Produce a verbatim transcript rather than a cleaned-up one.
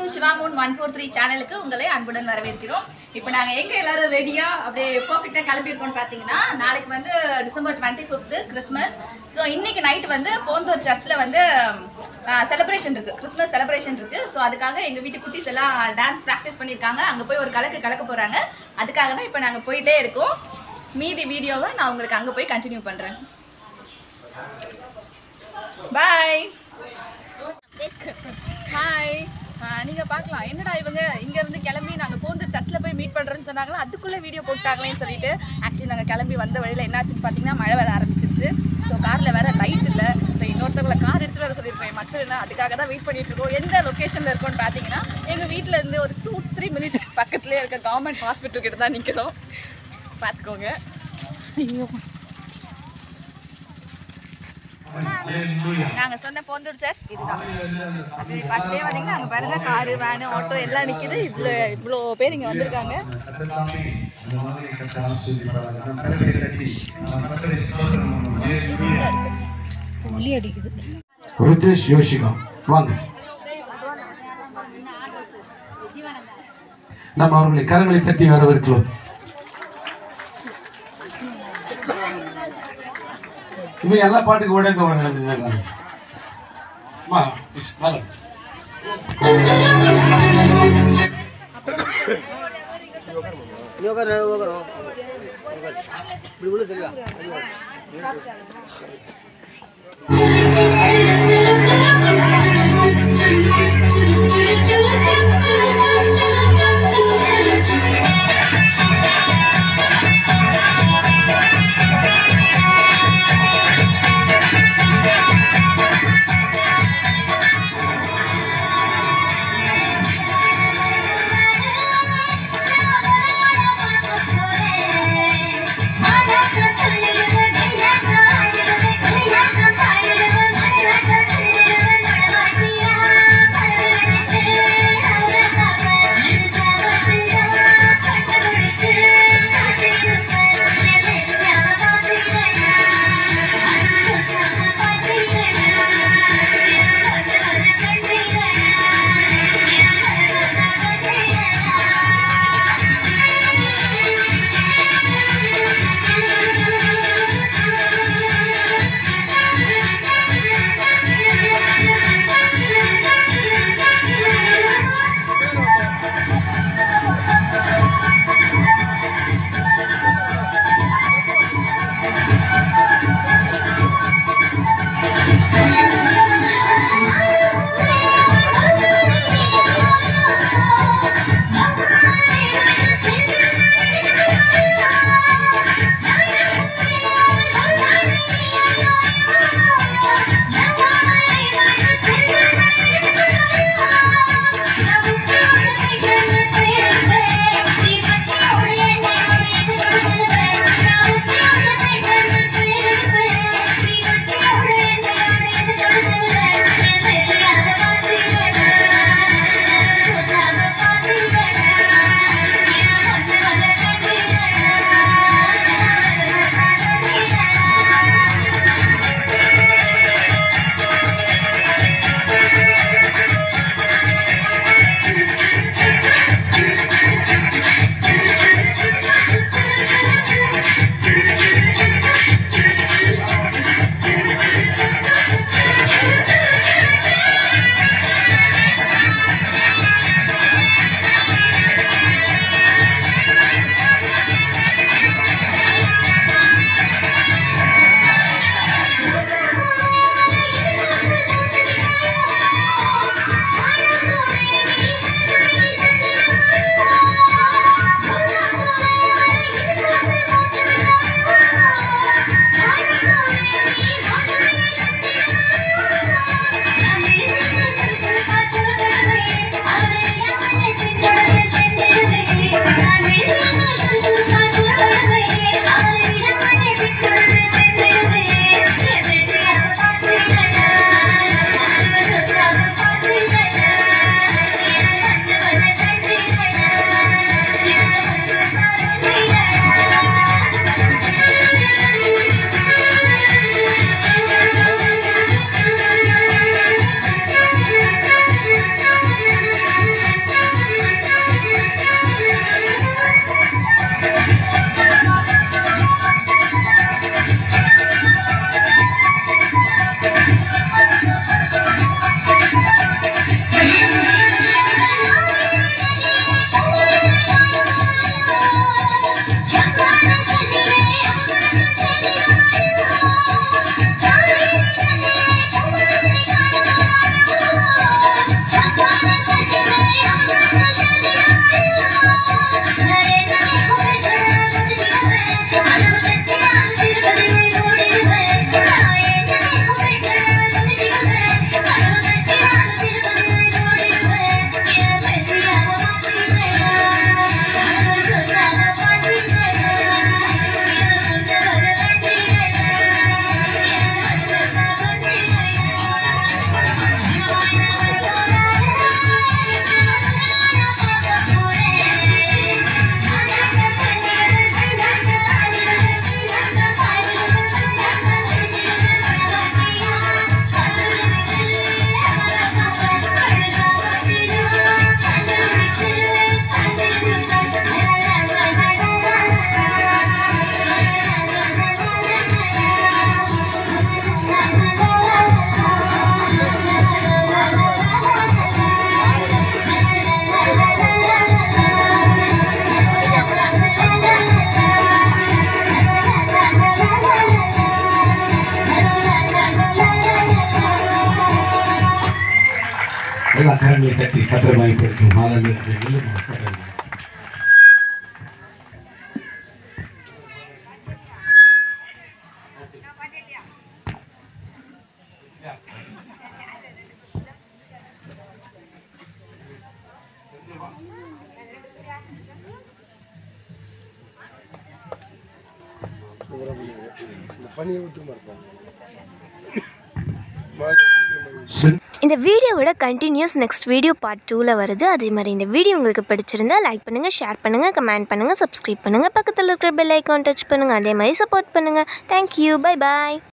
Shivamoon one four three சேனலுக்கு உங்களை அன்புடன் வரவேற்கிறோம். இப்போ நாங்க எங்க எல்லாரும் ரெடியா அப்படியே பெர்ஃபெக்ட்டா கிளம்பி இருக்கோம் பாத்தீங்கன்னா நாளைக்கு வந்து டிசம்பர் twenty-fifth கிறிஸ்மஸ். சோ இன்னைக்கு நைட் வந்து போந்தூர் சர்ச்ல வந்து செலிப்ரேஷன் இருக்கு. கிறிஸ்மஸ் செலிப்ரேஷன் இருக்கு. சோ அதுக்காக எங்க வீட்டு குட்டீஸ் எல்லாம் டான்ஸ் பிராக்டிஸ் பண்ணிருக்காங்க. அங்க போய் ஒரு கலக்கு கலக்க போறாங்க. அதுக்காக தான் இப்போ நாங்க போயிட்டே இருக்கோம். மீதி வீடியோவை நான் உங்களுக்கு அங்க போய் கண்டினியூ பண்றேன். Bye. Hi. நீங்க பார்க்கலாம் என்னடா இவங்க இங்க இருந்து கிளம்பி நாங்க போந்து சர்ச்ல போய் மீட் பண்றோம்னு சொன்னாங்களா அதுக்குள்ள வீடியோ போட்டாங்களேன்னு சொல்லிட்டு ஆக்சுவலி நாங்க கிளம்பி வந்த வழியில என்னாச்சுன்னு பாத்தீங்கன்னா மழை வர ஆரம்பிச்சிருச்சு. ஸோ கார்ல வேற லைட் இல்ல. ஸோ இன்னொருத்தவங்களை கார் எடுத்துட்டு வர சொல்லியிருக்கேன் மச்சா அதுக்காக தான் வெயிட் பண்ணிட்டு இருக்கோம். எந்த லொகேஷன்ல இருக்கோம்னு பாத்தீங்கன்னா எங்க வீட்டுல இருந்து ஒரு டூ த்ரீ மினிட் பக்கத்துலயே இருக்க கவர்மெண்ட் ஹாஸ்பிட்டல் கிட்ட தான் நிக்கிறோம். பாத்துக்கோங்க. ஐயோ நாங்க சொன்ன போந்தூர் சர்ச் இதுதான். அப்படி ஃபர்ஸ்டே வந்தீங்கன்னா அங்க பாருங்க காரு வேனு ஆட்டோ எல்லாம் நிக்குது. இதுல இவ்வளோ பேர் இங்க வந்திருக்காங்க. ஒலி அடிக்குது. ருதேஷ் யோஷிகா வாங்க. நம்ம அவர்களை கரங்களை தட்டி வரவேற்கிறோம். இவங்க எல்லா பாட்டுக்கு உடனே நடந்துருக்காங்க. Thank you. எல்லாம் கரங்களை தட்டி கத்திரமாய்ப்படுத்தும் மாதங்கள் இந்த வீடியோவோட கண்டினியூஸ் நெக்ஸ்ட் வீடியோ பார்ட் டூவில் வருது. அதே மாதிரி இந்த வீடியோ உங்களுக்கு பிடிச்சிருந்தா லைக் பண்ணுங்கள், ஷேர் பண்ணுங்கள், கமெண்ட் பண்ணுங்கள், சப்ஸ்கிரைப் பண்ணுங்கள், பக்கத்தில் இருக்கிற பெல் ஐக்கான் டச் பண்ணுங்கள். அதே மாதிரி சப்போர்ட் பண்ணுங்கள். தேங்க்யூ, பை பாய்.